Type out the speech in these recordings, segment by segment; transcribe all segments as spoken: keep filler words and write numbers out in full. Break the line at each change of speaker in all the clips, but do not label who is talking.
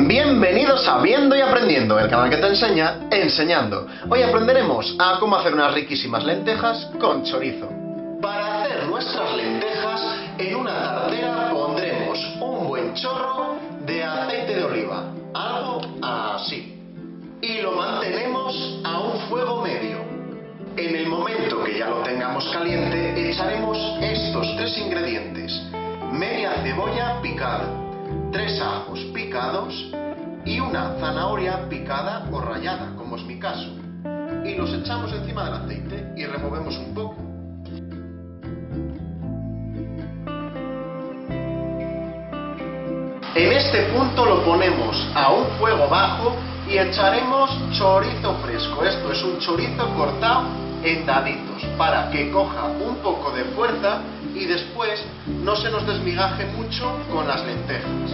Bienvenidos a Viendo y Aprendiendo, el canal que te enseña enseñando. Hoy aprenderemos a cómo hacer unas riquísimas lentejas con chorizo. Para hacer nuestras lentejas, en una tartera pondremos un buen chorro de aceite de oliva, algo así. Y lo mantenemos a un fuego medio. En el momento que ya lo tengamos caliente, echaremos estos tres ingredientes: media cebolla picada, tres ajos picados y una zanahoria picada o rallada, como es mi caso. Y los echamos encima del aceite y removemos un poco. En este punto lo ponemos a un fuego bajo y echaremos chorizo fresco. Esto es un chorizo cortado en daditos para que coja un poco de fuerza y después no se nos desmigaje mucho con las lentejas.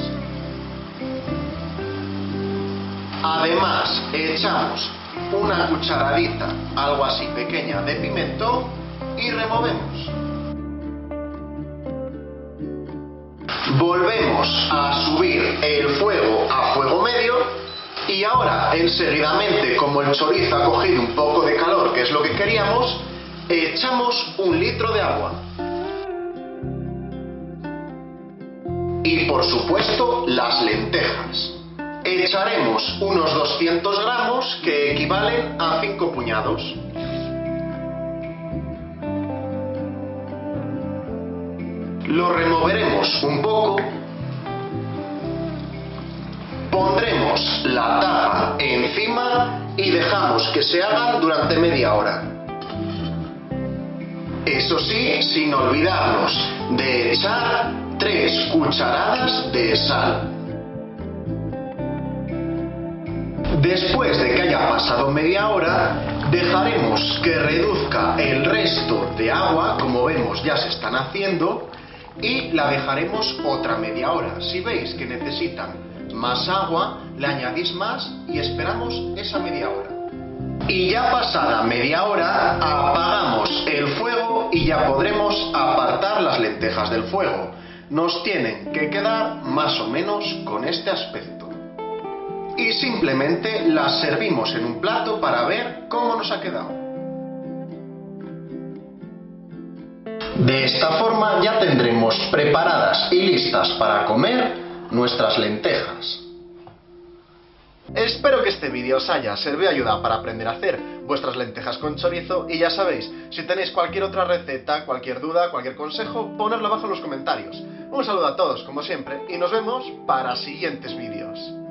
Además, echamos una cucharadita, algo así pequeña, de pimentón y removemos. Volvemos a subir el fuego a fuego medio y ahora, enseguidamente, como el chorizo ha cogido un poco de calor, que es lo que queríamos, echamos un litro de agua. Y por supuesto, las lentejas. Echaremos unos doscientos gramos, que equivalen a cinco puñados. Lo removeremos un poco. Pondremos la tapa encima y dejamos que se hagan durante media hora. Eso sí, sin olvidarnos de echar tres cucharadas de sal. Después de que haya pasado media hora, dejaremos que reduzca el resto de agua, como vemos ya se están haciendo, y la dejaremos otra media hora. Si veis que necesitan más agua, le añadís más y esperamos esa media hora. Y ya pasada media hora, apagamos el fuego y ya podremos apartar las lentejas del fuego. Nos tienen que quedar más o menos con este aspecto. Y simplemente las servimos en un plato para ver cómo nos ha quedado. De esta forma ya tendremos preparadas y listas para comer nuestras lentejas. Espero que este vídeo os haya servido de ayuda para aprender a hacer vuestras lentejas con chorizo, y ya sabéis, si tenéis cualquier otra receta, cualquier duda, cualquier consejo, ponedlo abajo en los comentarios. Un saludo a todos como siempre y nos vemos para siguientes vídeos.